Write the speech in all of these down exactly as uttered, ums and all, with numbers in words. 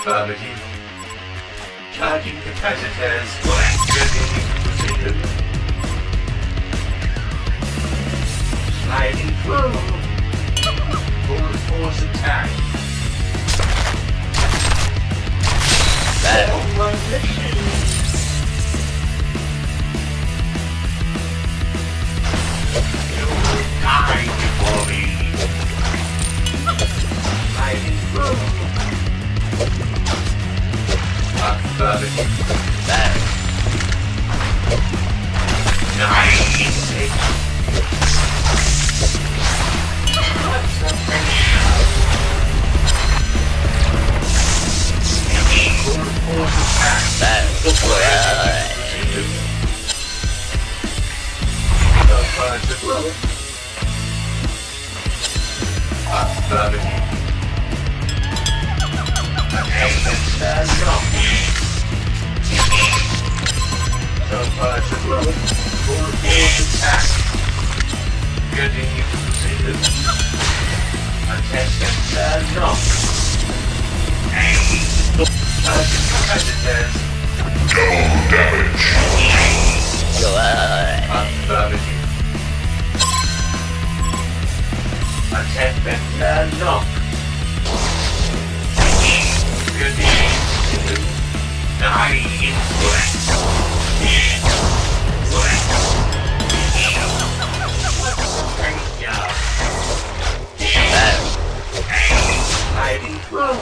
Affirmative. Charging capacitors. Getting into position. Sliding through. Full force attack. Battle. One mission. You will die before me. Sliding through. Affirmative. Battle. Nice. What's the pressure? Full force attack. Battle. The first road. Affirmative. Attention, stand up. The first road. Full force attack. Getting into position. Attention, stand up. Charging capacitors. Double damage. Affirmative. Attention, stand up. Getting into position. Die in breath. Hiding through.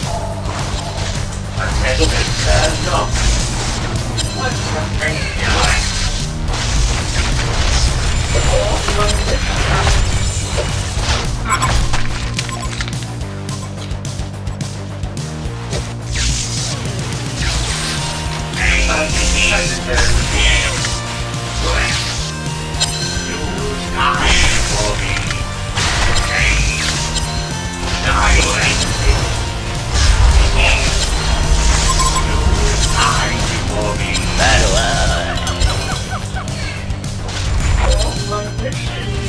Attention, stand up. What's the danger? All from the top. You will die for me. Die for me. Battle. All my wishes.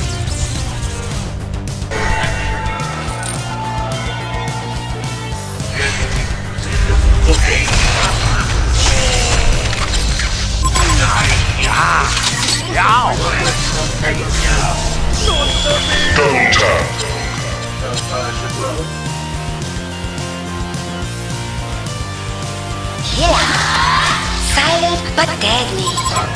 Double tap. Killer. Silent but deadly.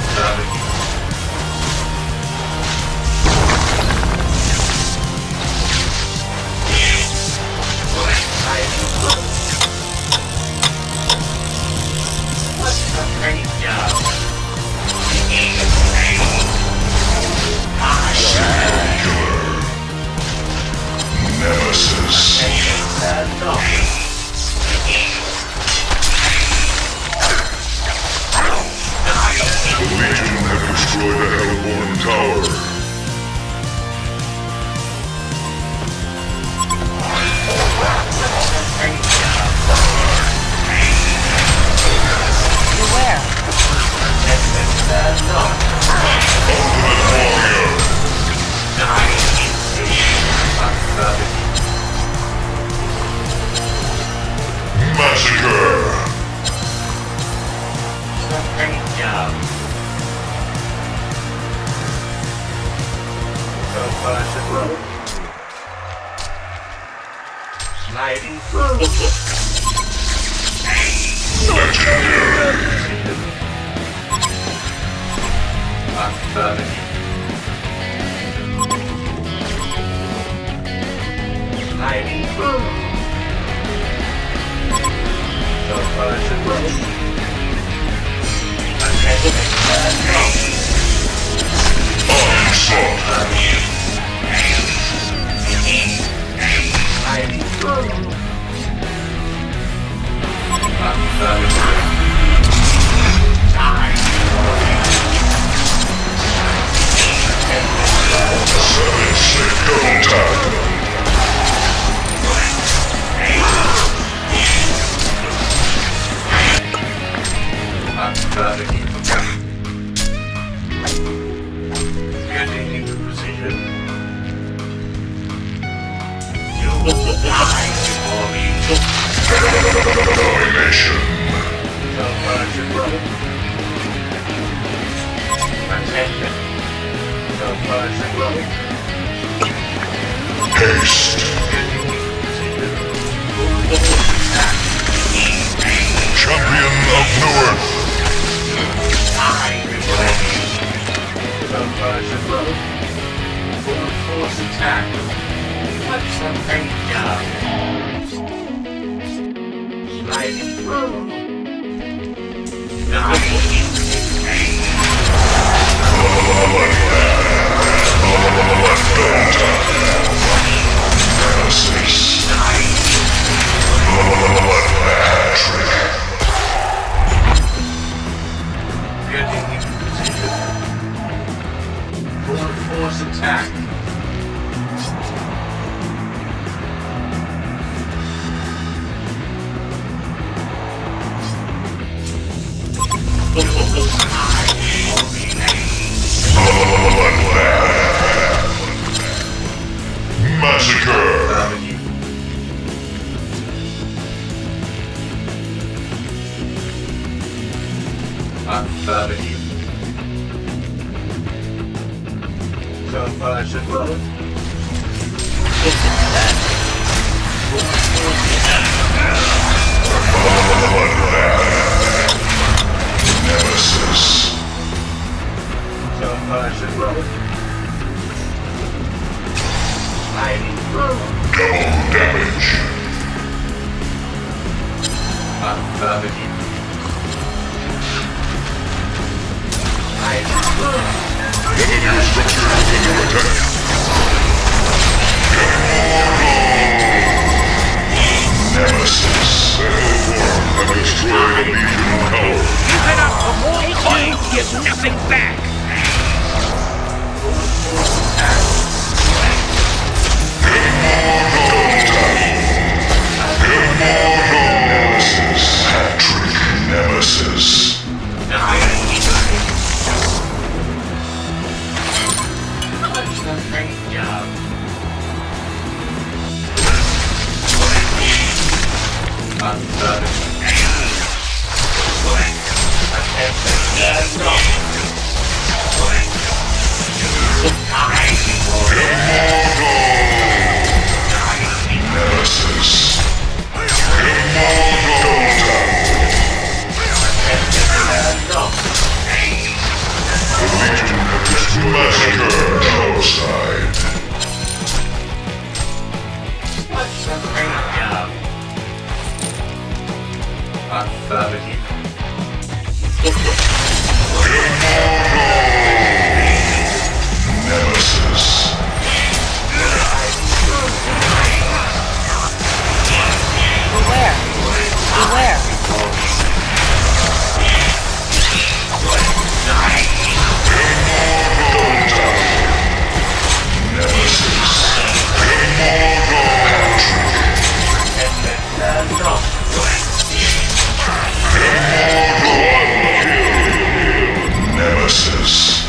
Nemesis. The Legion have destroyed the Hellborn Tower. Beware. Ultimate Warrior. Massacre. Sliding through. Legendary. Affirmative. Sliding through. The first road. Attention, stand up. Onslaught. Sliding through. Affirmative. Die. Seven six double tap. Affirmative. Getting into position. You will die before me. Domination. Conversion road. Attention. Conversion road. Haste. Champion of Newark. Conversion road. Full force attack. What's the paint job? Sliding through. Getting into position. Full force attack. Massacre. Affirmative. Conversion road. Nemesis. Conversion road. Sliding through. Double damage. Affirmative. Sliding through. Enemy structure is under attack. Nemesis. Hellborn have destroyed a Legion tower. Keep it up for more time, get nothing back! Nemesis. Patrick Nemesis. Great job. Nemesis. The Legion have destroyed Massacre outside. What's a great job? Affirmative. Nemesis. Beware. Beware. Nemesis.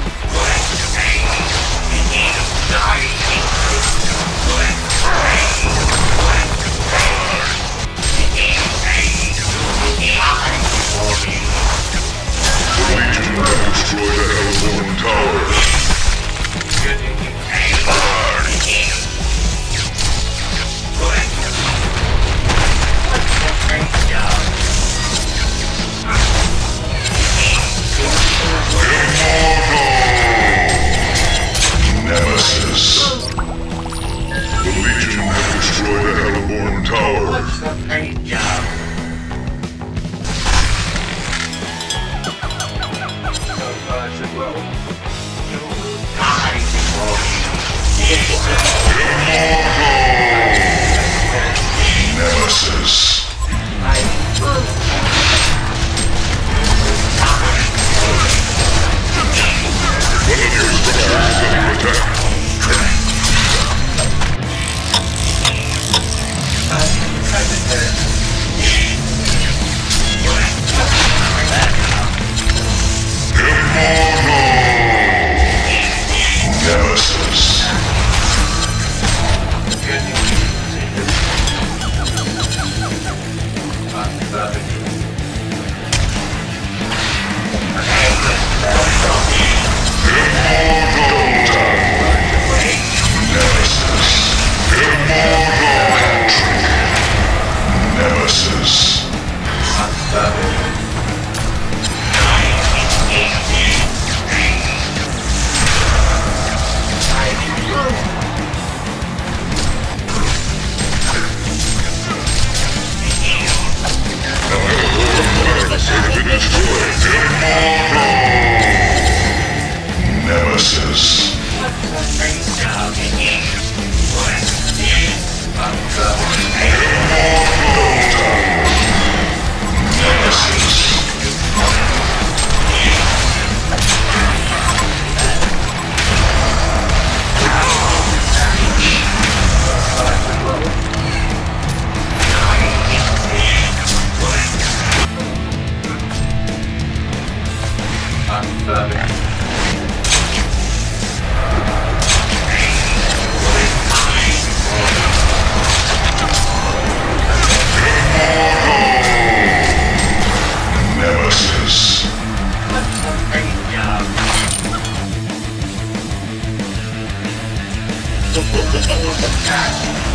The Legion have destroyed a Hellborn tower. Nemesis. The Legion have destroyed a Hellborn tower. What's the paint job? Conversion road. You will die before Nemesis. One of your structures is under attack. Nemesis. Nemesis. Attack!